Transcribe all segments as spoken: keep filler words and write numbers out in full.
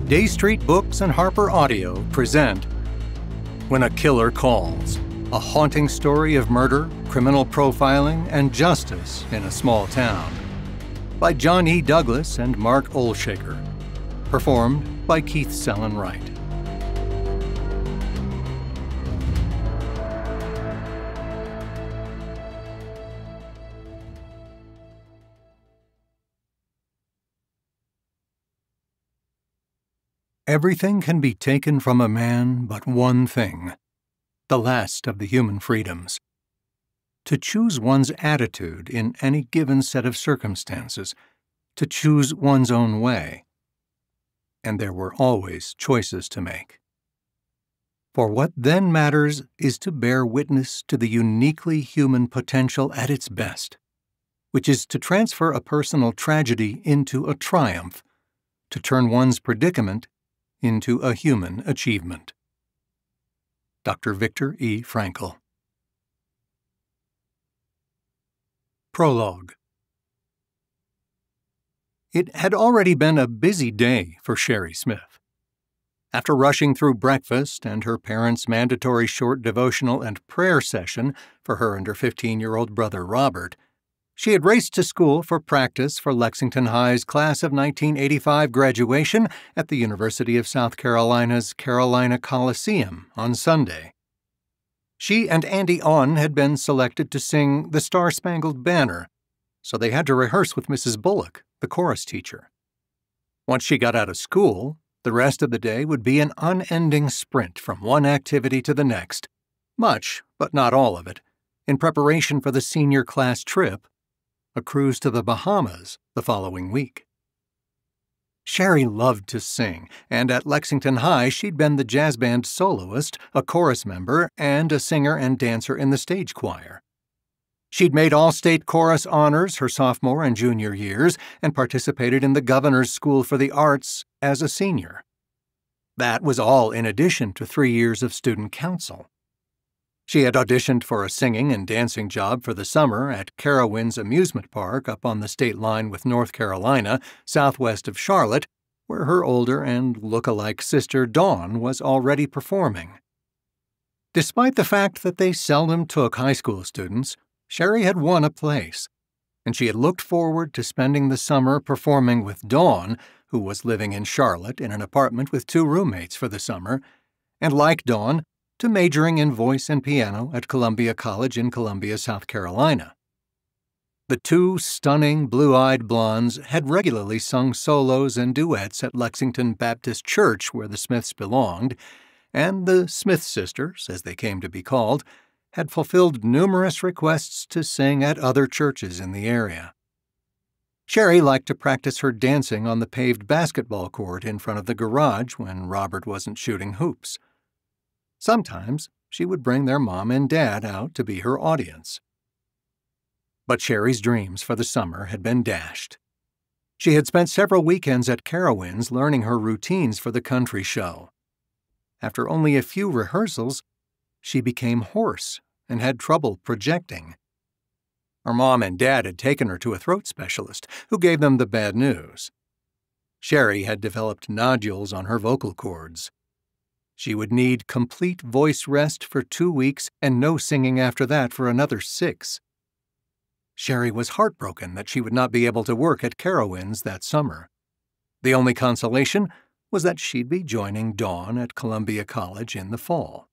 Day Street Books and Harper Audio present When a Killer Calls, a haunting story of murder, criminal profiling, and justice in a small town. By John E. Douglas and Mark Olshaker. Performed by Keith Sellon-Wright. Everything can be taken from a man but one thing, the last of the human freedoms. To choose one's attitude in any given set of circumstances, to choose one's own way. And there were always choices to make. For what then matters is to bear witness to the uniquely human potential at its best, which is to transfer a personal tragedy into a triumph, to turn one's predicament into a human achievement. Doctor Viktor E. Frankl. Prologue. It had already been a busy day for Sherry Smith. After rushing through breakfast and her parents' mandatory short devotional and prayer session for her and her fifteen-year-old brother Robert, she had raced to school for practice for Lexington High's class of nineteen eighty-five graduation at the University of South Carolina's Carolina Coliseum on Sunday. She and Andy Onn had been selected to sing The Star-Spangled Banner, so they had to rehearse with Missus Bullock, the chorus teacher. Once she got out of school, the rest of the day would be an unending sprint from one activity to the next, much, but not all of it, in preparation for the senior class trip, a cruise to the Bahamas the following week. Sherry loved to sing, and at Lexington High she'd been the jazz band soloist, a chorus member, and a singer and dancer in the stage choir. She'd made all-state chorus honors her sophomore and junior years and participated in the Governor's School for the Arts as a senior. That was all in addition to three years of student council. She had auditioned for a singing and dancing job for the summer at Carowinds Amusement Park up on the state line with North Carolina, southwest of Charlotte, where her older and look-alike sister Dawn was already performing. Despite the fact that they seldom took high school students, Sherry had won a place, and she had looked forward to spending the summer performing with Dawn, who was living in Charlotte in an apartment with two roommates for the summer, and like Dawn, to majoring in voice and piano at Columbia College in Columbia, South Carolina. The two stunning, blue-eyed blondes had regularly sung solos and duets at Lexington Baptist Church, where the Smiths belonged, and the Smith sisters, as they came to be called, had fulfilled numerous requests to sing at other churches in the area. Sherry liked to practice her dancing on the paved basketball court in front of the garage when Robert wasn't shooting hoops. Sometimes she would bring their mom and dad out to be her audience. But Sherry's dreams for the summer had been dashed. She had spent several weekends at Carowinds learning her routines for the country show. After only a few rehearsals, she became hoarse and had trouble projecting. Her mom and dad had taken her to a throat specialist, who gave them the bad news. Sherry had developed nodules on her vocal cords. She would need complete voice rest for two weeks and no singing after that for another six. Sherry was heartbroken that she would not be able to work at Carowinds that summer. The only consolation was that she'd be joining Dawn at Columbia College in the fall.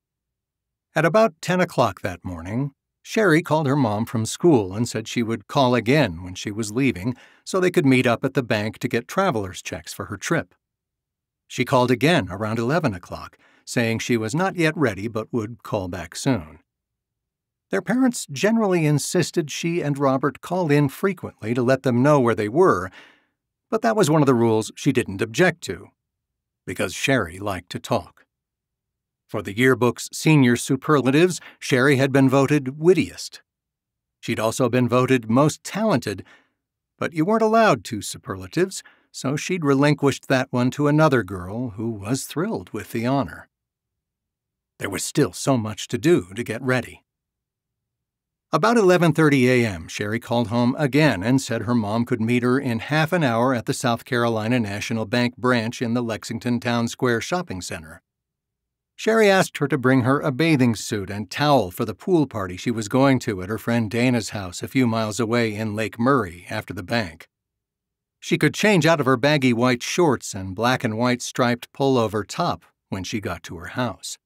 At about ten o'clock that morning, Sherry called her mom from school and said she would call again when she was leaving so they could meet up at the bank to get traveler's checks for her trip. She called again around eleven o'clock, saying she was not yet ready but would call back soon. Their parents generally insisted she and Robert call in frequently to let them know where they were, but that was one of the rules she didn't object to, because Sherry liked to talk. For the yearbook's senior superlatives, Sherry had been voted wittiest. She'd also been voted most talented, but you weren't allowed two superlatives, so she'd relinquished that one to another girl who was thrilled with the honor. There was still so much to do to get ready. About eleven thirty a m, Sherry called home again and said her mom could meet her in half an hour at the South Carolina National Bank branch in the Lexington Town Square shopping center. Sherry asked her to bring her a bathing suit and towel for the pool party she was going to at her friend Dana's house a few miles away in Lake Murray after the bank. She could change out of her baggy white shorts and black and white striped pullover top when she got to her house.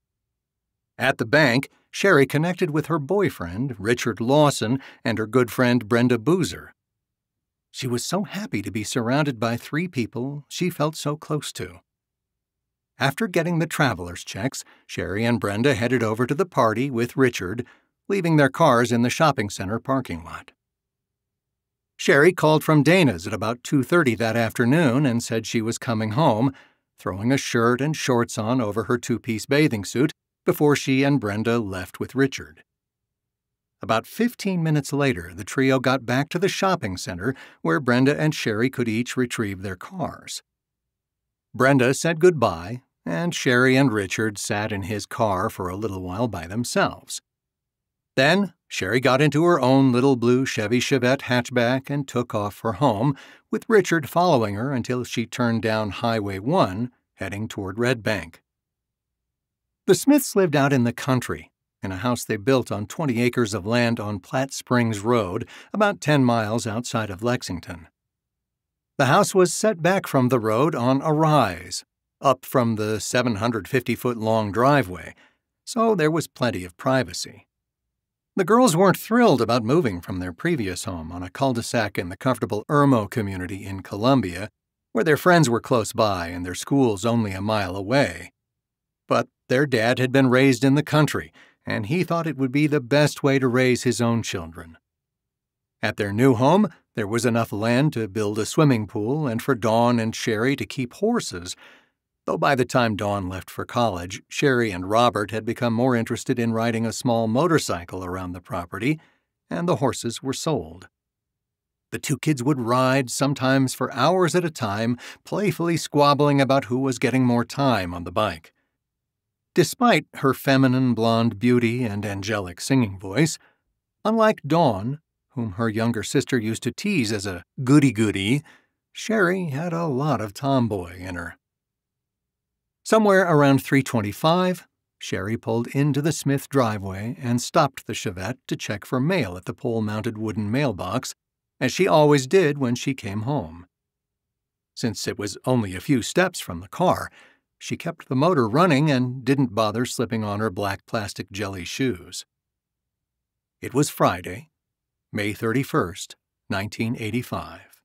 At the bank, Sherry connected with her boyfriend, Richard Lawson, and her good friend Brenda Boozer. She was so happy to be surrounded by three people she felt so close to. After getting the traveler's checks, Sherry and Brenda headed over to the party with Richard, leaving their cars in the shopping center parking lot. Sherry called from Dana's at about two thirty that afternoon and said she was coming home, throwing a shirt and shorts on over her two-piece bathing suit before she and Brenda left with Richard. About fifteen minutes later, the trio got back to the shopping center where Brenda and Sherry could each retrieve their cars. Brenda said goodbye, and Sherry and Richard sat in his car for a little while by themselves. Then, Sherry got into her own little blue Chevy Chevette hatchback and took off for home, with Richard following her until she turned down Highway one, heading toward Red Bank. The Smiths lived out in the country, in a house they built on twenty acres of land on Platte Springs Road, about ten miles outside of Lexington. The house was set back from the road on a rise, up from the seven hundred fifty foot long driveway, so there was plenty of privacy. The girls weren't thrilled about moving from their previous home on a cul-de-sac in the comfortable Irmo community in Columbia, where their friends were close by and their schools only a mile away. But their dad had been raised in the country, and he thought it would be the best way to raise his own children. At their new home, there was enough land to build a swimming pool and for Dawn and Sherry to keep horses, though by the time Dawn left for college, Sherry and Robert had become more interested in riding a small motorcycle around the property, and the horses were sold. The two kids would ride, sometimes for hours at a time, playfully squabbling about who was getting more time on the bike. Despite her feminine blonde beauty and angelic singing voice, unlike Dawn, whom her younger sister used to tease as a goody-goody, Sherry had a lot of tomboy in her. Somewhere around three twenty-five, Sherry pulled into the Smith driveway and stopped the Chevette to check for mail at the pole-mounted wooden mailbox, as she always did when she came home. Since it was only a few steps from the car, she kept the motor running and didn't bother slipping on her black plastic jelly shoes. It was Friday, May thirty-first, nineteen eighty-five.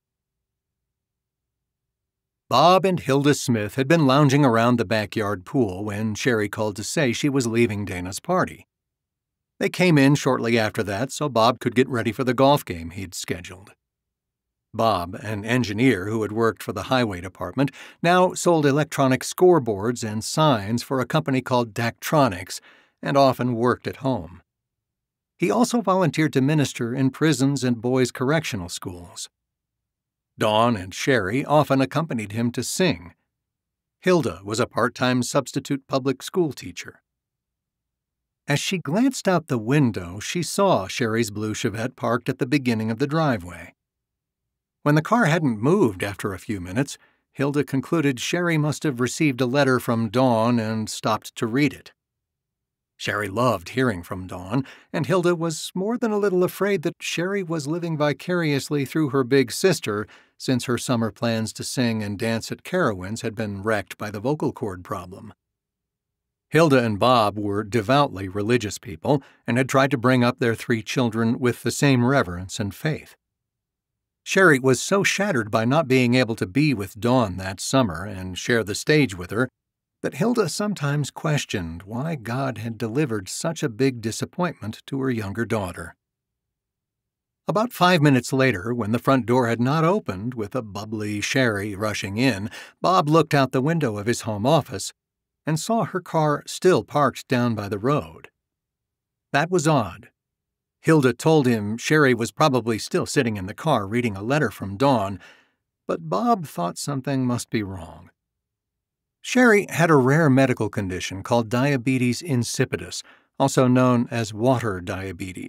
Bob and Hilda Smith had been lounging around the backyard pool when Sherry called to say she was leaving Dana's party. They came in shortly after that so Bob could get ready for the golf game he'd scheduled. Bob, an engineer who had worked for the highway department, now sold electronic scoreboards and signs for a company called Daktronics and often worked at home. He also volunteered to minister in prisons and boys' correctional schools. Dawn and Sherry often accompanied him to sing. Hilda was a part-time substitute public school teacher. As she glanced out the window, she saw Sherry's blue Chevette parked at the beginning of the driveway. When the car hadn't moved after a few minutes, Hilda concluded Sherry must have received a letter from Dawn and stopped to read it. Sherry loved hearing from Dawn, and Hilda was more than a little afraid that Sherry was living vicariously through her big sister since her summer plans to sing and dance at Carowinds had been wrecked by the vocal cord problem. Hilda and Bob were devoutly religious people and had tried to bring up their three children with the same reverence and faith. Sherry was so shattered by not being able to be with Dawn that summer and share the stage with her that Hilda sometimes questioned why God had delivered such a big disappointment to her younger daughter. About five minutes later, when the front door had not opened with a bubbly Sherry rushing in, Bob looked out the window of his home office and saw her car still parked down by the road. That was odd. Hilda told him Sherry was probably still sitting in the car reading a letter from Dawn, but Bob thought something must be wrong. Sherry had a rare medical condition called diabetes insipidus, also known as water diabetes,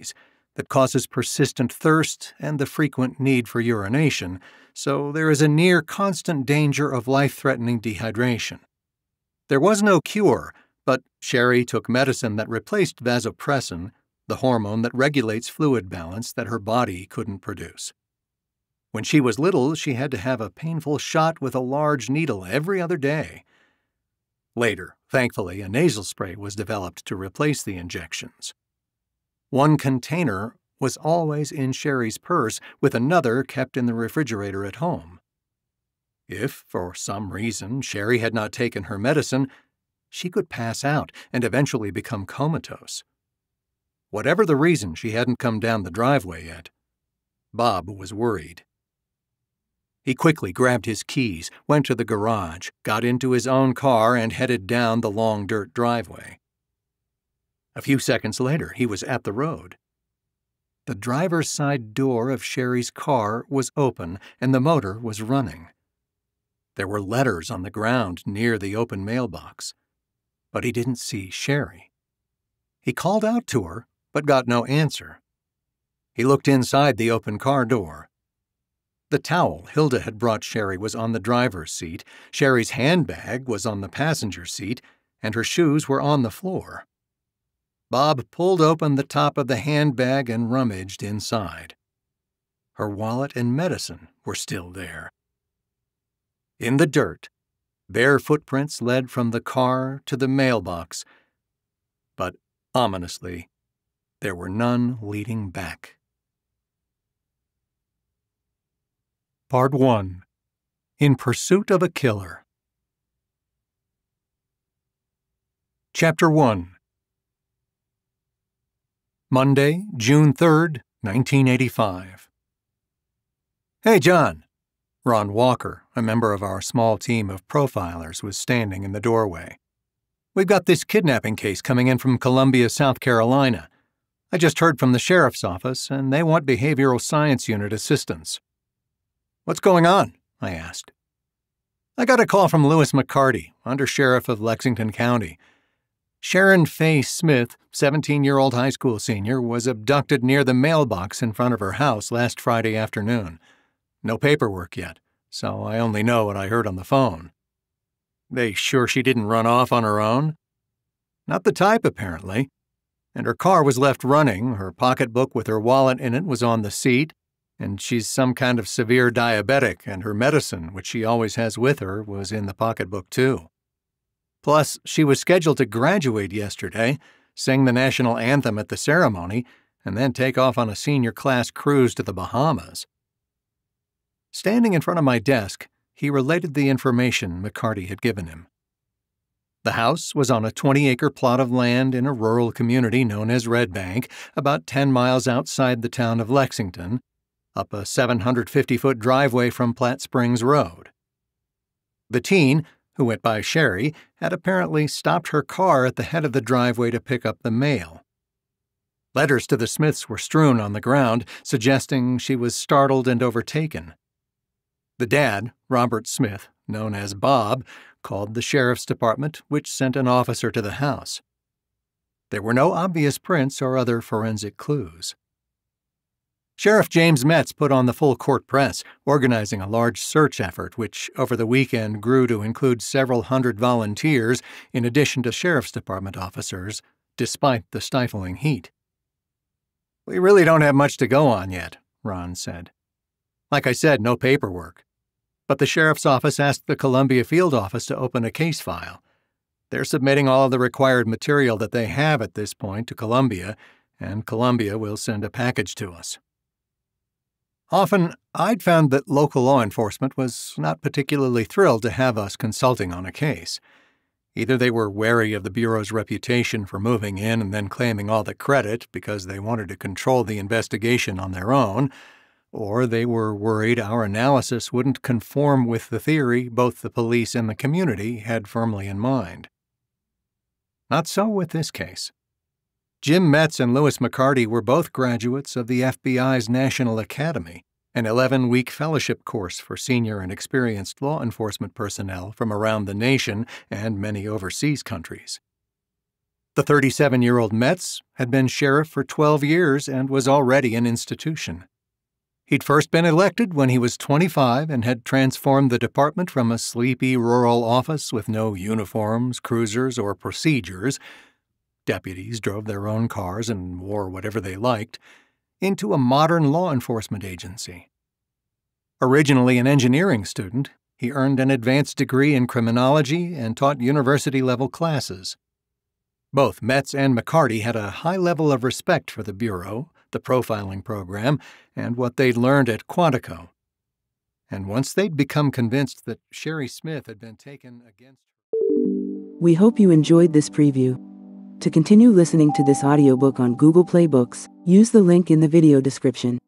that causes persistent thirst and the frequent need for urination, so there is a near constant danger of life-threatening dehydration. There was no cure, but Sherry took medicine that replaced vasopressin, the hormone that regulates fluid balance that her body couldn't produce. When she was little, she had to have a painful shot with a large needle every other day. Later, thankfully, a nasal spray was developed to replace the injections. One container was always in Sherry's purse, with another kept in the refrigerator at home. If, for some reason, Sherry had not taken her medicine, she could pass out and eventually become comatose. Whatever the reason, she hadn't come down the driveway yet. Bob was worried. He quickly grabbed his keys, went to the garage, got into his own car, and headed down the long dirt driveway. A few seconds later, he was at the road. The driver's side door of Sherry's car was open, and the motor was running. There were letters on the ground near the open mailbox, but he didn't see Sherry. He called out to her, but got no answer. He looked inside the open car door. The towel Hilda had brought Sherry was on the driver's seat, Sherry's handbag was on the passenger seat, and her shoes were on the floor. Bob pulled open the top of the handbag and rummaged inside. Her wallet and medicine were still there. In the dirt, bare footprints led from the car to the mailbox, but ominously, there were none leading back. Part one. In Pursuit of a Killer. Chapter one. Monday, June third, nineteen eighty-five. Hey, John. Ron Walker, a member of our small team of profilers, was standing in the doorway. We've got this kidnapping case coming in from Columbia, South Carolina. I just heard from the sheriff's office, and they want behavioral science unit assistance. What's going on? I asked. I got a call from Lewis McCarty, undersheriff of Lexington County. Sharon Faye Smith, seventeen-year-old high school senior, was abducted near the mailbox in front of her house last Friday afternoon. No paperwork yet, so I only know what I heard on the phone. They sure she didn't run off on her own? Not the type, apparently. And her car was left running, her pocketbook with her wallet in it was on the seat, and she's some kind of severe diabetic, and her medicine, which she always has with her, was in the pocketbook too. Plus, she was scheduled to graduate yesterday, sing the national anthem at the ceremony, and then take off on a senior class cruise to the Bahamas. Standing in front of my desk, he related the information McCarty had given him. The house was on a twenty-acre plot of land in a rural community known as Red Bank, about ten miles outside the town of Lexington, up a seven hundred fifty foot driveway from Platte Springs Road. The teen, who went by Sherry, had apparently stopped her car at the head of the driveway to pick up the mail. Letters to the Smiths were strewn on the ground, suggesting she was startled and overtaken. The dad, Robert Smith, known as Bob, called the sheriff's department, which sent an officer to the house. There were no obvious prints or other forensic clues. Sheriff James Metz put on the full court press, organizing a large search effort which, over the weekend, grew to include several hundred volunteers in addition to sheriff's department officers, despite the stifling heat. We really don't have much to go on yet, Ron said. Like I said, no paperwork. But the sheriff's office asked the Columbia field office to open a case file. They're submitting all of the required material that they have at this point to Columbia, and Columbia will send a package to us. Often, I'd found that local law enforcement was not particularly thrilled to have us consulting on a case. Either they were wary of the Bureau's reputation for moving in and then claiming all the credit because they wanted to control the investigation on their own, or they were worried our analysis wouldn't conform with the theory both the police and the community had firmly in mind. Not so with this case. Jim Metz and Lewis McCarty were both graduates of the F B I's National Academy, an eleven-week fellowship course for senior and experienced law enforcement personnel from around the nation and many overseas countries. The thirty-seven-year-old Metz had been sheriff for twelve years and was already an institution. He'd first been elected when he was twenty-five and had transformed the department from a sleepy rural office with no uniforms, cruisers, or procedures — deputies drove their own cars and wore whatever they liked — into a modern law enforcement agency. Originally an engineering student, he earned an advanced degree in criminology and taught university-level classes. Both Metz and McCarty had a high level of respect for the Bureau, the profiling program, and what they'd learned at Quantico. And once they'd become convinced that Sherry Smith had been taken against her... We hope you enjoyed this preview. To continue listening to this audiobook on Google Play Books, use the link in the video description.